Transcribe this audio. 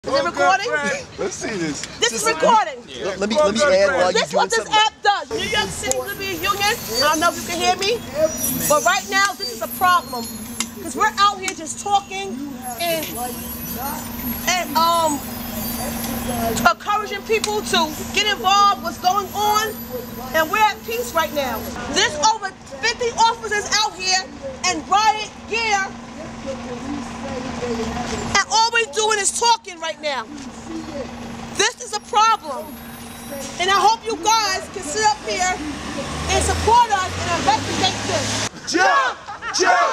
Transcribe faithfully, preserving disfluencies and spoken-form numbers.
Is it recording? Let's see this. This is recording. Yeah. Let me let me add while you This is what this app does. New York City Liberties Union. I don't know if you can hear me, but right now this is a problem because we're out here just talking and and um encouraging people to get involved. What's going on? And we're at peace right now. There's over fifty officers out here in riot gear. And all we're doing is talking right now. This is a problem. And I hope you guys can sit up here and support us and investigate this. Jump! Jump!